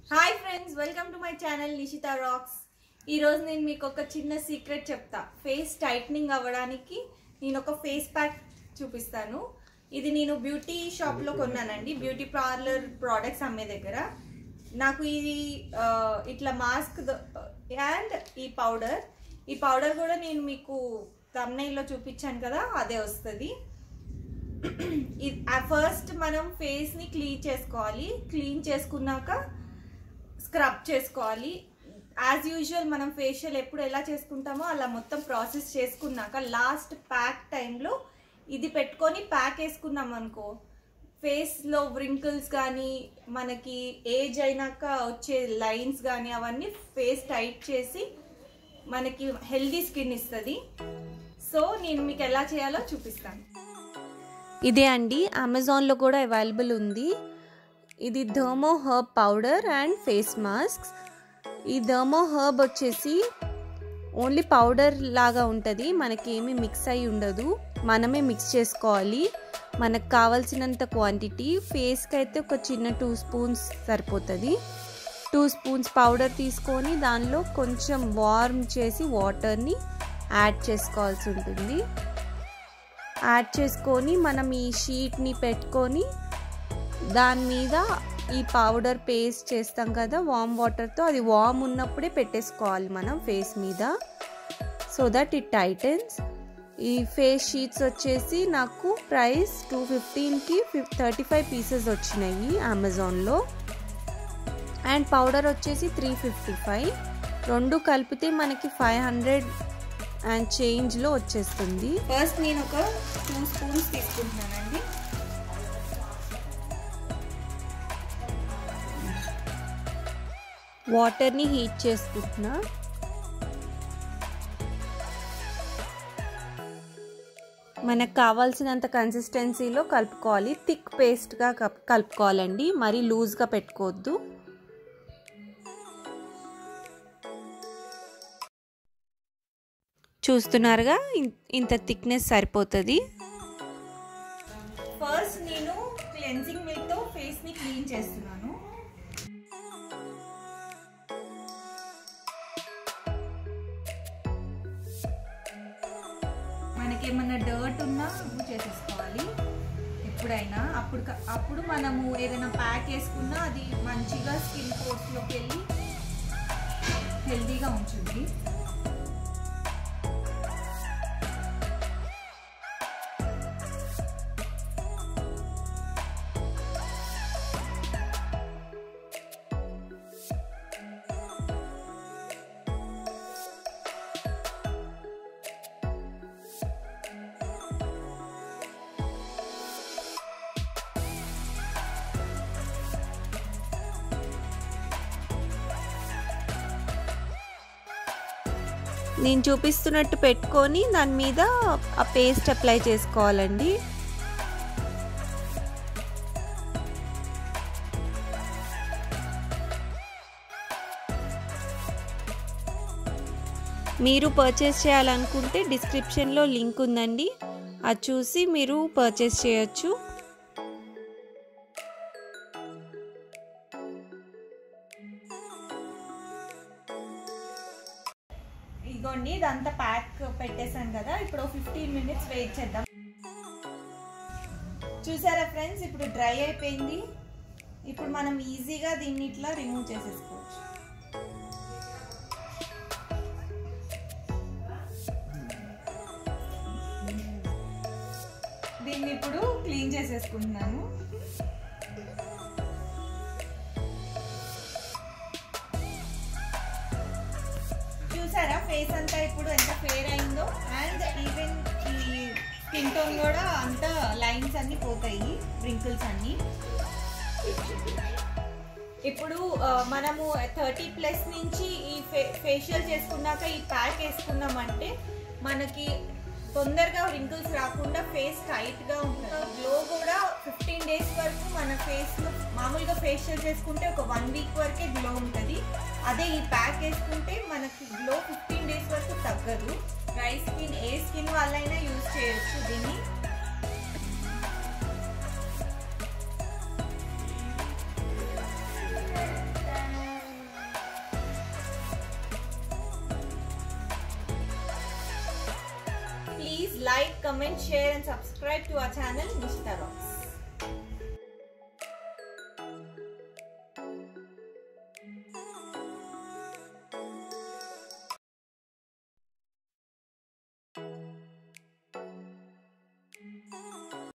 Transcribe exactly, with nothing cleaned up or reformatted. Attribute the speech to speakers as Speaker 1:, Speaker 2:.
Speaker 1: Hi friends, welcome to my channel Nishitha rocks. ఈరోజు నేను మీకు ఒక చిన్న సీక్రెట్ చెప్తా. ఫేస్ టైట్నింగ్ అవ్వడానికి నేను ఒక ఫేస్ ప్యాక్ చూపిస్తాను. ఇది నేను బ్యూటీ షాప్లో కొన్నానండి, బ్యూటీ పార్లర్ ప్రోడక్ట్స్ అమ్మే దగ్గర. నాకు ఇది ఇట్లా మాస్క్ అండ్ ఈ పౌడర్ ఈ పౌడర్ కూడా నేను మీకు థంబ్నెయిల్లో చూపించాను కదా, అదే వస్తుంది. ఫస్ట్ మనం ఫేస్ని క్లీన్ చేసుకోవాలి. క్లీన్ చేసుకున్నాక స్క్రబ్ చేసుకోవాలి. యాజ్ యూజువల్ మనం ఫేషియల్ ఎప్పుడు ఎలా చేసుకుంటామో అలా మొత్తం ప్రాసెస్ చేసుకున్నాక లాస్ట్ ప్యాక్ టైంలో ఇది పెట్టుకొని ప్యాక్ వేసుకున్నాం అనుకో, ఫేస్లో వ్రింకిల్స్ కానీ మనకి ఏజ్ అయినాక వచ్చే లైన్స్ కానీ అవన్నీ ఫేస్ టైట్ చేసి మనకి హెల్దీ స్కిన్ ఇస్తుంది. సో నేను మీకు ఎలా చేయాలో చూపిస్తాను.
Speaker 2: ఇదే అండి, అమెజాన్లో కూడా అవైలబుల్ ఉంది. ఇది thermo herb powder and face mask. ఈ థర్మో హర్బ్ వచ్చేసి ఓన్లీ పౌడర్ లాగా ఉంటుంది, మనకి ఏమీ మిక్స్ అయి ఉండదు, మనమే మిక్స్ చేసుకోవాలి. మనకు కావాల్సినంత క్వాంటిటీ. ఫేస్కి అయితే ఒక చిన్న టూ స్పూన్స్ సరిపోతుంది. టూ స్పూన్స్ పౌడర్ తీసుకొని దానిలో కొంచెం వార్మ్ చేసి వాటర్ని యాడ్ చేసుకోవాల్సి ఉంటుంది. యాడ్ చేసుకొని మనం ఈ షీట్ని పెట్టుకొని దాని మీద ఈ పౌడర్ పేస్ట్ చేస్తాం కదా వామ్ వాటర్తో, అది వామ్ ఉన్నప్పుడే పెట్టేసుకోవాలి మనం ఫేస్ మీద, సో దట్ ఇట్ టైటన్స్. ఈ ఫేస్ షీట్స్ వచ్చేసి నాకు ప్రైస్ టూ ఫిఫ్టీన్కి థర్టీ ఫైవ్ పీసెస్ వచ్చినాయి అమెజాన్లో. అండ్ పౌడర్ వచ్చేసి త్రీ ఫిఫ్టీ ఫైవ్ రెండు కలిపితే మనకి ఫైవ్ హండ్రెడ్ అండ్ చేంజ్లో వచ్చేస్తుంది.
Speaker 1: ఫస్ట్ నేను ఒక టూ స్పూన్స్ తీసుకుంటున్నానండి.
Speaker 2: వాటర్ని హీట్ చేసుకుంటున్నా. మనకు కావాల్సినంత కన్సిస్టెన్సీలో కలుపుకోవాలి. థిక్ పేస్ట్గా కలుపుకోవాలండి, మరీ లూజ్గా పెట్టుకోవద్దు. చూస్తున్నారుగా, ఇంత థిక్నెస్ సరిపోతుంది.
Speaker 1: ఫస్ట్ నేను క్లెన్జింగ్ మిల్క్తో ఫేస్ని క్లీన్ చేస్తున్నాను. మనకేమన్నా డర్ట్ ఉన్నా రిమూవ్ చేసేసుకోవాలి ఎప్పుడైనా. అప్పుడు అప్పుడు మనము ఏదైనా ప్యాక్ వేసుకున్నా అది మంచిగా స్కిన్ పోర్స్లోకి వెళ్ళి హెల్తీగా ఉంటుంది.
Speaker 2: నేను చూపిస్తున్నట్టు పెట్టుకొని దాని మీద ఆ పేస్ట్ అప్లై చేసుకోవాలండి. మీరు పర్చేస్ చేయాలనుకుంటే డిస్క్రిప్షన్లో లింక్ ఉందండి, అది చూసి మీరు పర్చేస్ చేయొచ్చు.
Speaker 1: ఇదిగోండి, ఇదంతా ప్యాక్ పెట్టేసాను కదా. ఇప్పుడు ఫిఫ్టీన్ మినిట్స్ వెయిట్ చేద్దాం. చూసారా ఫ్రెండ్స్, ఇప్పుడు డ్రై అయిపోయింది. ఇప్పుడు మనం ఈజీగా దీన్ని ఇట్లా రిమూవ్ చేసేసుకోవచ్చు. దీన్ని ఇప్పుడు క్లీన్ చేసేసుకుంటున్నాను. చూసారా ఫేస్ అంతా ఇప్పుడు ఎంత ఫేర్ అయిందో, అండ్ ఈవెన్ ఈ స్కిన్ టోన్ కూడా అంతా లైన్స్ అన్ని పోతాయి, వ్రింకిల్స్ అన్ని. ఇప్పుడు మనము థర్టీ ప్లస్ నుంచి ఈ ఫే ఫేషియల్ చేసుకున్నాక ఈ ప్యాక్ వేసుకున్నామంటే మనకి తొందరగా వ్రింకిల్స్ రాకుండా ఫేస్ టైట్గా ఉంటుంది. గ్లో కూడా ఫిఫ్టీన్ డేస్ వరకు మన ఫేస్లో మామూలుగా ఫేషియల్ చేసుకుంటే ఒక వన్ వీక్ వరకే గ్లో ఉంటుంది. అదే ఈ ప్యాక్ వేసుకుంటే మనకి గ్లో ఫిఫ్టీన్ డేస్ వరకు తగ్గదు. డ్రై స్కిన్ ఏ స్కిన్ వాళ్ళైనా యూజ్ చేయొచ్చు దీన్ని. like, comment, share and subscribe to our channel Nishita Rocks.